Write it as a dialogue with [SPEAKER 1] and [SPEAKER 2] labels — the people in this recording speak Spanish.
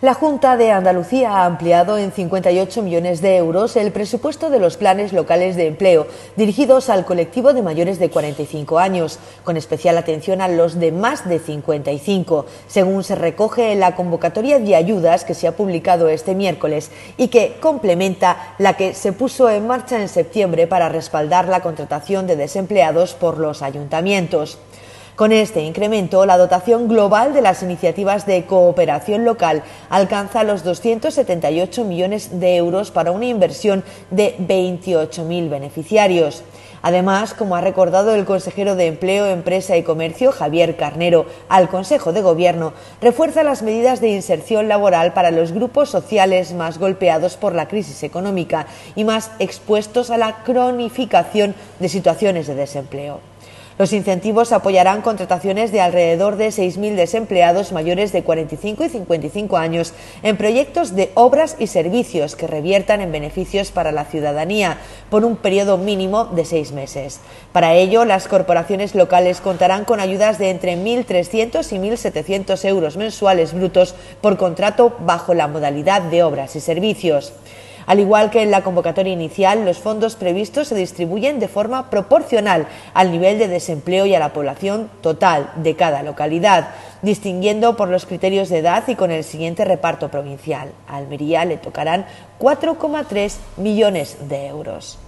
[SPEAKER 1] La Junta de Andalucía ha ampliado en 58 millones de euros el presupuesto de los planes locales de empleo dirigidos al colectivo de mayores de 45 años, con especial atención a los de más de 55, según se recoge en la convocatoria de ayudas que se ha publicado este miércoles y que complementa la que se puso en marcha en septiembre para respaldar la contratación de desempleados por los ayuntamientos. Con este incremento, la dotación global de las iniciativas de cooperación local alcanza los 278 millones de euros para una inversión de 28.000 beneficiarios. Además, como ha recordado el consejero de Empleo, Empresa y Comercio, Javier Carnero, al Consejo de Gobierno, refuerza las medidas de inserción laboral para los grupos sociales más golpeados por la crisis económica y más expuestos a la cronificación de situaciones de desempleo. Los incentivos apoyarán contrataciones de alrededor de 6.000 desempleados mayores de 45 y 55 años en proyectos de obras y servicios que reviertan en beneficios para la ciudadanía por un periodo mínimo de 6 meses. Para ello, las corporaciones locales contarán con ayudas de entre 1.300 y 1.700 euros mensuales brutos por contrato bajo la modalidad de obras y servicios. Al igual que en la convocatoria inicial, los fondos previstos se distribuyen de forma proporcional al nivel de desempleo y a la población total de cada localidad, distinguiendo por los criterios de edad y con el siguiente reparto provincial. A Almería le tocarán 4,3 millones de euros.